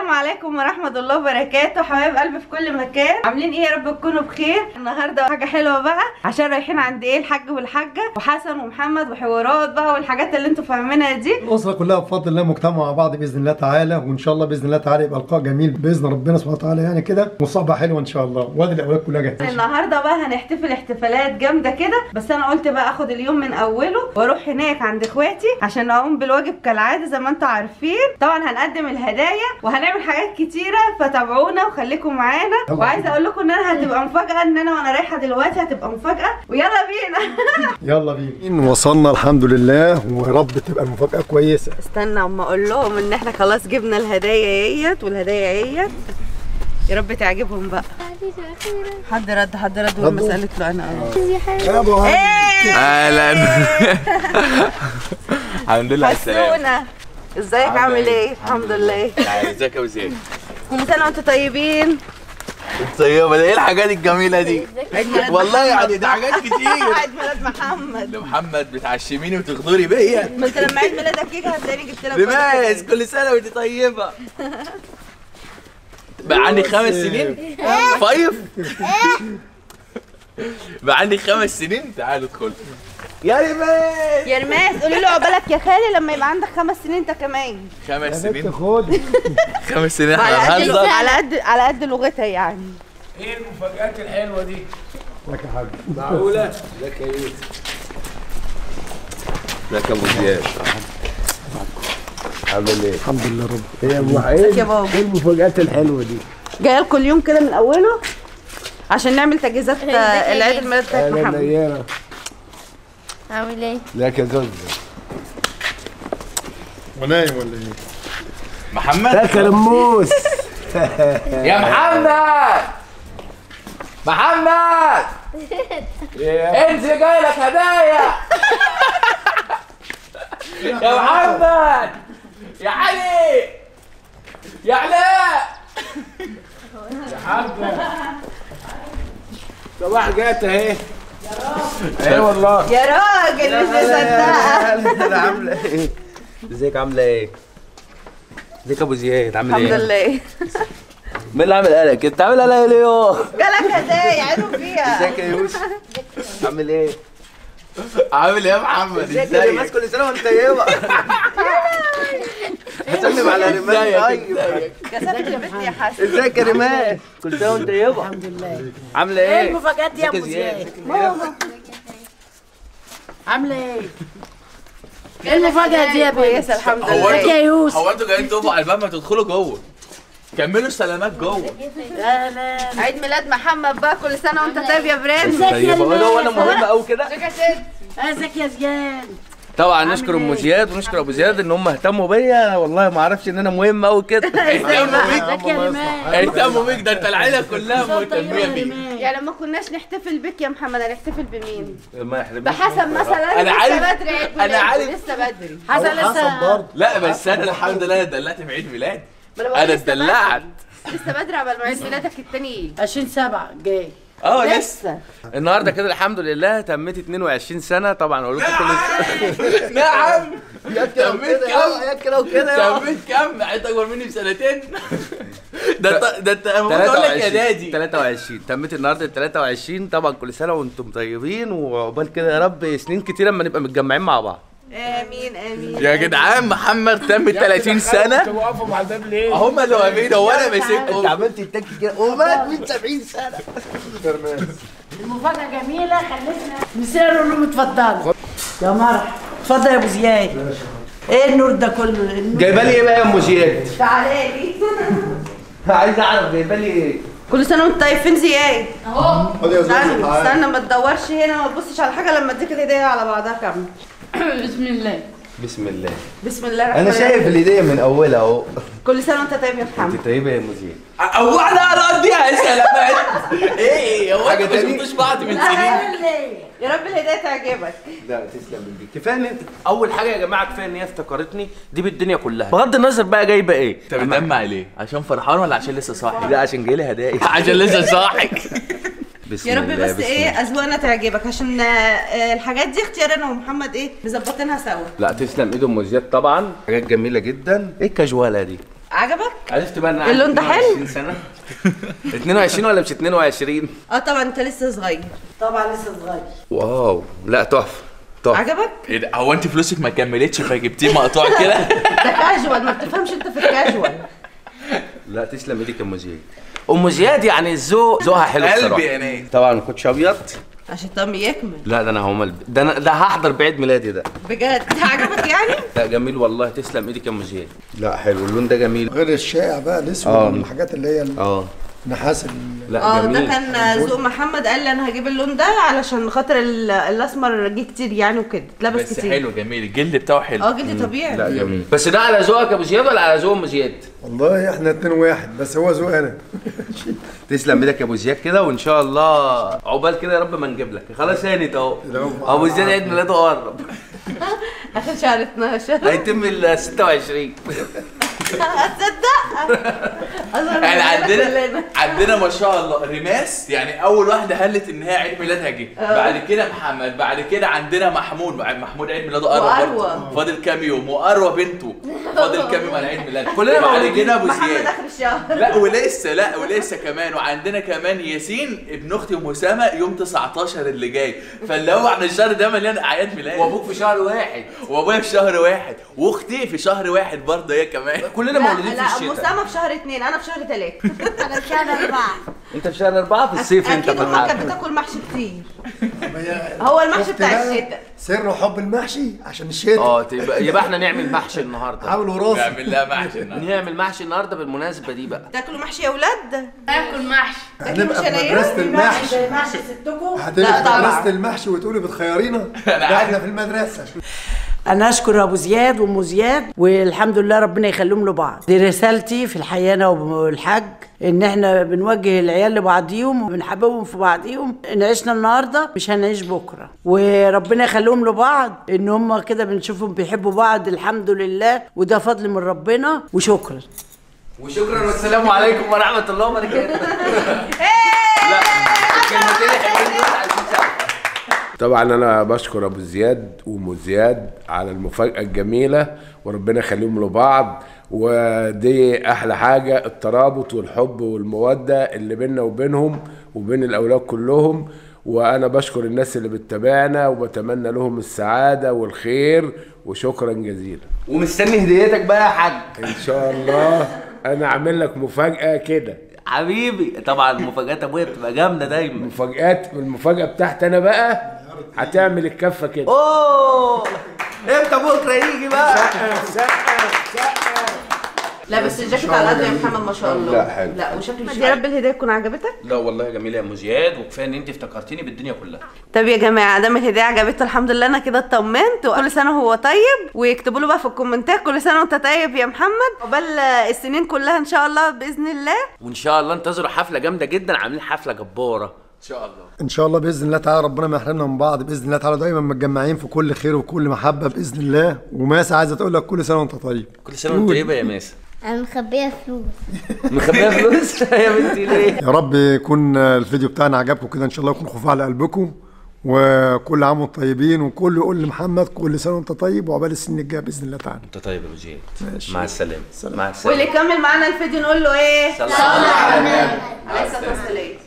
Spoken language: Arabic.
السلام عليكم ورحمة الله وبركاته، حبايب قلبي في كل مكان، عاملين ايه؟ يا رب تكونوا بخير. النهارده حاجة حلوة بقى عشان رايحين عند ايه الحاج والحاجة وحسن ومحمد وحوارات بقى والحاجات اللي انتوا فاهمينها دي. الأسرة كلها بفضل الله مجتمعة مع بعض بإذن الله تعالى، وإن شاء الله بإذن الله تعالى يبقى لقاء جميل بإذن ربنا سبحانه وتعالى يعني كده، وصحبة حلوة إن شاء الله، وادي الأولاد كلها جاهزة. النهارده بقى هنحتفل احتفالات جامدة كده، بس أنا قلت بقى آخد اليوم من أوله وأروح هناك عند إخواتي عشان أقوم بالواجب كالعادة زي ما أنتوا عارفين. طبعا هنقدم الهدايا وهنعمل حاجات كتيرة، فتابعونا وخليكم معانا. وعايزة أقول لكم إن أنا هتبقى مفاجأة، إن أنا وأنا رايحة دلوقتي هتبقى مفاجأة، ويلا بينا. يلا بينا. وصلنا الحمد لله، ويا رب تبقى المفاجأة كويسة. استنى أما أقول لهم إن إحنا خلاص جبنا الهدايا اهيت، والهدايا اهيت، يا رب تعجبهم بقى. حد رد والمسألة له أنا يا أبو اهلا. الحمد لله على السلامة. حسونة ازيك؟ عامل ايه؟ الحمد لله. ازيك يا ابو زياد؟ كل سنة وانتوا طيبين. طيبة. ايه الحاجات الجميلة دي؟ عيد ميلاد والله يعني ده حاجات كتير. عيد ميلاد محمد. ده محمد بتعشميني وتغدري بيا. ما انت لما عيد ميلادك يجي هتلاقيني جبت لك رماس كل سنة وانت طيبة. بقى عندي 5 سنين. 5 بقى عندي 5 سنين. تعالوا ادخلوا يا رماس. يا رماس قولي له عقبالك يا خالي لما يبقى عندك 5 سنين انت كمان. 5 سنين. خد 5 سنين. على قد لغتها يعني. ايه المفاجآت الحلوة دي؟ لك يا حاج. معقولة؟ ازيك يا يوسف؟ ازيك يا ابو زياد؟ عامل ايه؟ الحمد لله رب. ازيك يا بابا؟ ايه المفاجآت الحلوة دي؟ جايه لكم اليوم كده من اوله عشان نعمل تجهيزات العيد الميلاد بتاعت محمد. نيرة. عامل ايه؟ ازيك يا زوز؟ ونايم ولا ايه؟ محمد. ازيك يا لموس؟ يا محمد. محمد انزل جاي لك هدايا. يا محمد. يا علي. يا علاء. يا حاجة صباح جات اهي. ايه والله. يا راجل مش مصدقه. انا عامله ايه؟ ازيك عامله ايه؟ ازيك يا ابو زياد عامل ايه؟ الحمد لله. مين اللي عامل قلق؟ انت عامل قلق ليه؟ جالك هدايا عينوا فيها. ازيك يا يوسف؟ عامل ايه؟ عامل ايه يا محمد؟ ازيك يا ريماس؟ كل سنه وانت طيبه. هسلم على ريماس. طيب كسبت البيت يا حسن. ازيك يا ريماس؟ كل سنه وانت طيبه. الحمد لله. عامله ايه؟ ايه المفاجآت دي يا ابو زياد؟ ماما عامله ايه؟ ايه المفاجأة دي يا بنت؟ الحمد هو لله. ازيك يا يوسف؟ هو انتوا جايين تقفوا على الباب؟ ما تدخلوا جوه. كملوا السلامات جوه. لا لا عيد ميلاد محمد بقى، كل سنه وانت طيب يا برنس. ازيك يا طيبه. هو انا ريماس؟ مهم قوي كده؟ ازيك يا زياد؟ طبعا نشكر ام زياد ونشكر ابو زياد ان هم اهتموا بيا. والله ما اعرفش ان انا مهم قوي كده. اهتموا بيك. ازيك يا ريماس؟ اهتموا بيك. ده انت العيله كلها مهتميه بيك. يعني لما كناش نحتفل بيك يا محمد هنحتفل بمين؟ ما يحرمنيش. بحسن مثلا. انا لسه عارف. بدري عيد انا ميلاده، عارف. لسه بدري. حسن حسن لسه برضه. لا بس انا الحمد لله اتدلعت في عيد ميلادي. ما أنا بقول انا لسه اتدلعت. لسه بدري عبال ما عيد ميلادك التاني يجي. 20/7 جاي. لسه. النهارده كده الحمد لله تميت 22 سنه. طبعا اقول لكم كل نعم. تميت كام؟ كده وكده. تميت كام؟ انت اكبر مني بسنتين. ده انت المفروض اقول لك يا دادي. 23 تميت النهارده 23. طبعا كل سنه وانتم طيبين، وعقبال كده يا رب سنين كتيره اما نبقى متجمعين مع بعض. امين امين. يا جدعان محمد تم 30 سنه. انتوا واقفين على الباب ليه؟ هم اللي واقفين. هو انا ماسكهم. انت عملت التك كده ومات من 70 سنه. المفاجأة جميلة، خلينا نسير نقول لهم اتفضلوا. يا مرحبا. اتفضل يا ابو زياد. ايه النور ده كله؟ جايبه لي ايه بقى يا ام زياد؟ تعالى لي. عايز اعرف جايبه لي ايه؟ كل سنه وانت طيب. فين زياد؟ اهو. خد يا زوز استنى تعالى. استنى ما تدورش هنا وما تبصش على حاجه لما اديك الهديه على بعضها كامله. بسم الله. بسم الله. بسم الله الرحمن انا الرحيم. شايف الهديه من اولها اهو. كل سنه وانت طيب يا محمد. انت طيبه يا ام زياد. هو احنا هنقضيها يا سلامات. ايه هو حاجه تاني؟ ما شفتوش بعض من سنين. يا رب الهديه تعجبك. لا تسلم من دي. كفايه ان انت اول حاجه يا جماعه، كفايه ان هي افتكرتني دي بالدنيا كلها بغض النظر بقى جايبه ايه. انت بتدمع ليه؟ عشان فرحان ولا عشان لسه صاحي؟ لا عشان جاي لي هدايا. عشان لسه صاحي. بسم يا رب الله. بس بسم ايه الله. اذواقنا تعجبك عشان الحاجات دي اختيار انا ومحمد ايه مظبطينها سوا. لا تسلم ايد ام زياد. طبعا حاجات جميله جدا. ايه الكاجواله دي؟ عجبك؟ عرفت بقى ان أنا اللون ده حلو؟ 22 سنه 22 ولا مش 22؟ طبعا انت لسه صغير. طبعا لسه صغير. واو لا تحفه تحفه. عجبك؟ ايه ده، هو انت فلوسك ما كملتش فجبتيه مقطوع كده؟ ده كاجوال، ما بتفهمش انت في الكاجوال. لا تسلم ايديك يا ام زياد. ام زياد يعني ذوقها حلو بصراحه. قلبي يا ناس. طبعا كوتش ابيض. عشان طمي يكمل. لا ده انا هقوم ده هحضر بعيد ميلادي ده. بجد عجبك يعني؟ لا جميل والله، تسلم ايدك يا ام زياد. لا حلو اللون ده جميل. غير الشائع بقى الاسود والحاجات اللي هي النحاس لا جميل. ده كان ذوق محمد، قال لي انا هجيب اللون ده علشان خاطر الاسمر جه كتير يعني وكده، اتلبس بس كتير. حلو جميل، الجلد بتاعه حلو. جلد طبيعي. لا جميل. بس ده على ذوقك يا ابو زياد ولا على ذوق ام زياد؟ والله احنا 2 واحد، بس هو ذوق انا. تسلم ايدك يا ابو زياد كده، وان شاء الله عقبال كده يا رب ما نجيب لك. خلاص هانت اهو. ابو زياد عيد ميلاده قرب. اخر شهر 12 هيتم ال 26. هتصدق؟ يعني عندنا ما شاء الله ريماس، يعني اول واحده هلت ان هي عيد ميلادها جه، بعد كده محمد، بعد كده عندنا محمود عيد ميلاده قرب برضه، فاضل كام يوم، واروى بنته فاضل كام يوم على عيد ميلاده، كلنا بعد كده ابو محمد زياد. اخر الشهر. لا ولسه كمان، وعندنا كمان ياسين ابن اختي ام اسامه يوم 19 اللي جاي، فاللي هو احنا الشهر ده مليان اعياد ميلاد. وابوك في شهر واحد، وابويا في شهر واحد، واختي في شهر واحد برضه هي كمان. كلنا مولودين في الشتاء. لا ام اسامه في شهر 2، انا في شهر 3. انا في شهر 4. انت في شهر 4 في الصيف. انت اكيد امك كانت بتاكل محشي كتير. هو المحشي بتاع الشتاء. سر حب المحشي عشان الشتاء. يبقى احنا نعمل محشي النهارده. حاولوا راسي. نعمل لها محشي النهارده. نعمل محشي النهارده بالمناسبه دي بقى. تاكلوا محشي يا اولاد؟ اكل محشي. هنبقى في مدرسة المحشي. محشي ستكم. هتبقى في مدرسة المحشي وتقولي بتخيرينا؟ لا احنا في المدرسة. انا اشكر ابو زياد وام زياد، والحمد لله ربنا يخليهم لبعض. دي رسالتي في الحيانه والحج، ان احنا بنوجه العيال لبعضيهم وبنحببهم في بعضيهم. ان عشنا النهارده مش هنعيش بكره، وربنا يخليهم لبعض، ان هم كده بنشوفهم بيحبوا بعض الحمد لله، وده فضل من ربنا. وشكرا والسلام عليكم ورحمه الله وبركاته. لا كلمتين حلوين دول عايزين. طبعا انا بشكر ابو زياد وام زياد على المفاجاه الجميله، وربنا يخليهم لبعض. ودي احلى حاجه، الترابط والحب والموده اللي بيننا وبينهم وبين الاولاد كلهم. وانا بشكر الناس اللي بتتابعنا وبتمنى لهم السعاده والخير، وشكرا جزيلا. ومستني هديتك بقى يا حاج. ان شاء الله انا اعمل لك مفاجاه كده حبيبي. طبعا مفاجات ابويا بتبقى جامده دايما. المفاجاه بتاعتي انا بقى هتعمل الكفه كده. اوه امتى بكره يجي بقى؟ لا بس الجاكيت على قد يا محمد ما شاء الله. لا حلو. لا وشكله يا رب الهديه تكون عجبتك. لا والله جميله يا ام زياد، وكفايه ان انت افتكرتيني بالدنيا كلها. طب يا جماعه دام الهديه عجبته الحمد لله، انا كده اطمنت. وكل سنه وهو طيب، ويكتبوا له بقى في الكومنتات كل سنه وانت طيب يا محمد، عقبال السنين كلها ان شاء الله باذن الله. وان شاء الله انتظروا حفله جامده جدا، عاملين حفله جباره ان شاء الله. ان شاء الله باذن الله تعالى، ربنا ما يحرمنا من بعض باذن الله تعالى، دايما متجمعين في كل خير وكل محبه باذن الله. وماسة عايزه تقول لك كل سنه وانت طيب. كل سنه وانت طيبه يا ماسة. انا مخبيه فلوس. مخبيه فلوس يا بنتي ليه؟ يا رب يكون الفيديو بتاعنا عجبكم كده، ان شاء الله يكون خفيف على قلبكم، وكل عام وانتم طيبين. وكل يقول لمحمد كل سنه وانت طيب، وعقبال السنين الجايه باذن الله تعالى. انت طيب يا ابو زياد. مع السلامه. سلام. مع السلامه. واللي يكمل معانا الفيديو نقول له ايه؟ صلى الله على النبي عليه الصلاه والسلام.